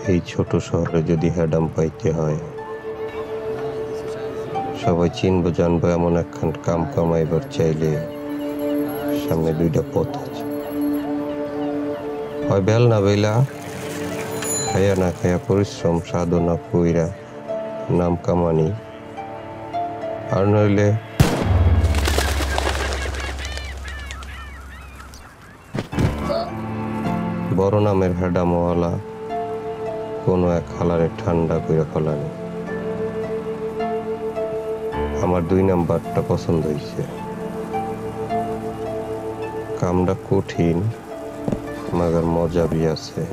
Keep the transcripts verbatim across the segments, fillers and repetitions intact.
এই ছোট শহরে যদি হ্যাডাম পাইতে হয়, সবাই চিনবো জানবো এমন একখান কাম কামাইবার চাইলে সামনে দুইটা পথ আছে। হয় বেল না বেলা খাইয়া না খাইয়া পরিশ্রম সাধনা কইরা নাম কামানি, আর নইলে বড় নামের হ্যাডামওয়ালা কোনো এক হালারে ঠান্ডা কইরা ফেলানি। আমার দুই নাম্বারটা পছন্দ হয়েছে। কামটা কঠিন, মাগার মজা বি আছে।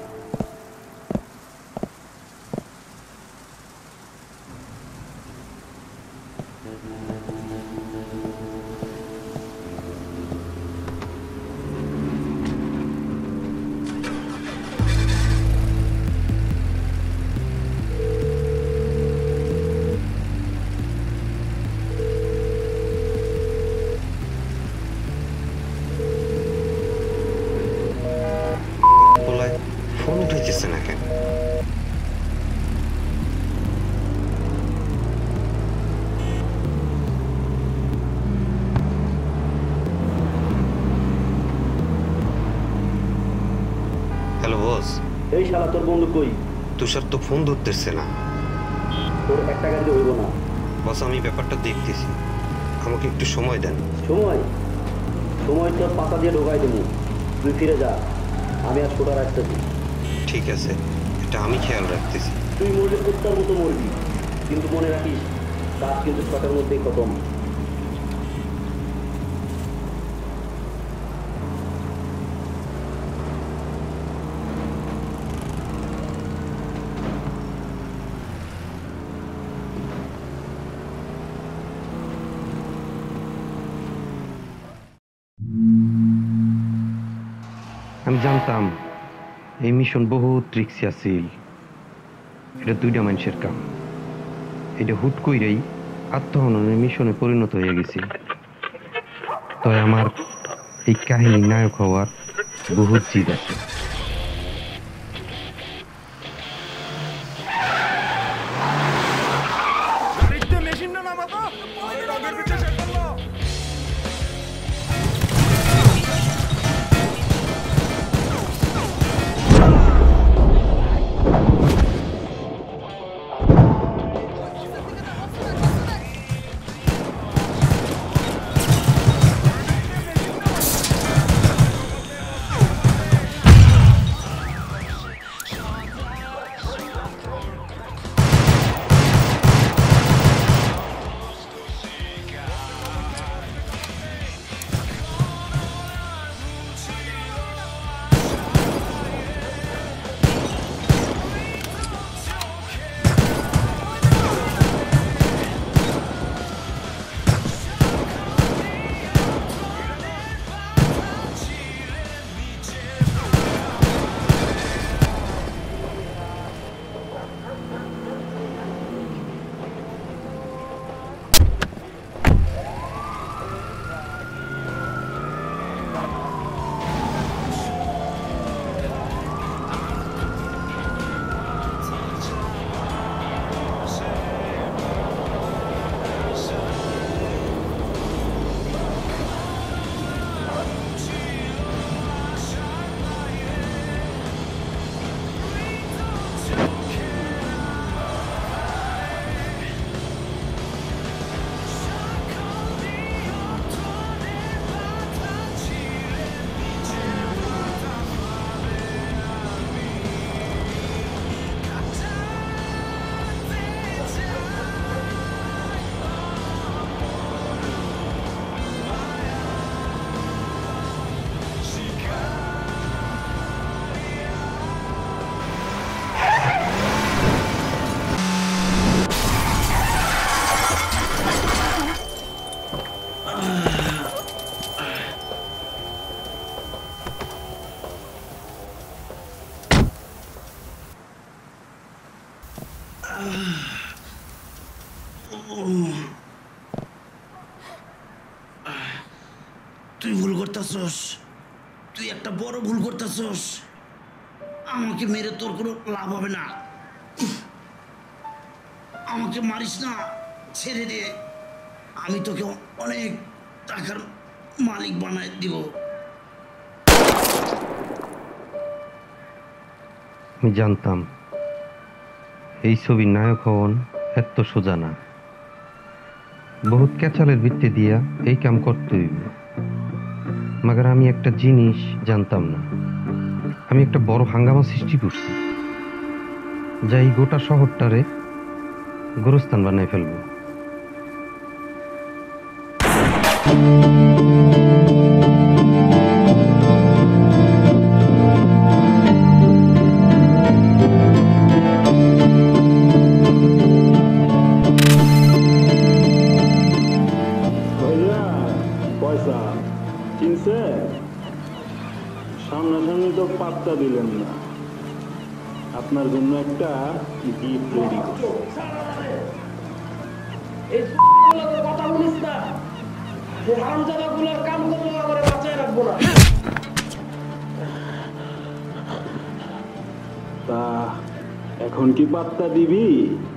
ফোন উঠেছে না কেন? Hello boss. এই শালা তোর বন্ধু কই? তুষার তো ফোন ধরতেছে না। তোর একটা গাড়ি হইব না বস, আমি ব্যাপারটা দেখতেছি, আমাকে একটু সময় দেন। সময় সময় তোর পাতা দিয়ে ঢোকাই দেবো, তুই ফিরে যা, আমি আর ছোটা রাখতেছি। ঠিক আছে, এটা আমি খেয়াল রাখতেছি। তুই মরলে কুত্তার মতো মরবি, কিন্তু মনে রাখিস কাজ কিন্তু ছটার মধ্যেই খতম। আমি জানতাম এই মিশন বহুত রিক্সি আছিল। এটা দুইটা মানুষের কাম। এটা হুট কইরাই আত্মহননের মিশনে পরিণত হয়ে গেছিল। তাই আমার এই কাহিনী নায়ক হওয়ার বহুত জিদ আছে। তুই ভুল করতেছস, তুই একটা বড় ভুল করতেছস। আমাকে মেরে তোর কোনো লাভ হবে না। আমাকে মারিস না, ছেড়ে দে। আমি তোকে অনেক টাকার মালিক বানায় দিব। আমি জানতাম এই ছবির নায়ক হওয়ান এত সোজা না। বহুত ক্যাচালের ভিত্তি দিয়া এই কাম করতে হইব। মাগার আমি একটা জিনিস জানতাম না, আমি একটা বড় হাঙ্গামা সৃষ্টি করছি, যা এই গোটা শহরটারে গোরস্থান বানাই ফেলবো। পয়সা কিনছে, সামনাসামনি তো পাত্তা দিলেন না। আপনার জন্য একটা গিফট রেডি করছি। কথা বলিস না, হারামজাদাগুলোর কাম করলে আমার বাঁচায় রাখবো না। তা এখন কি পাত্তা দিবি?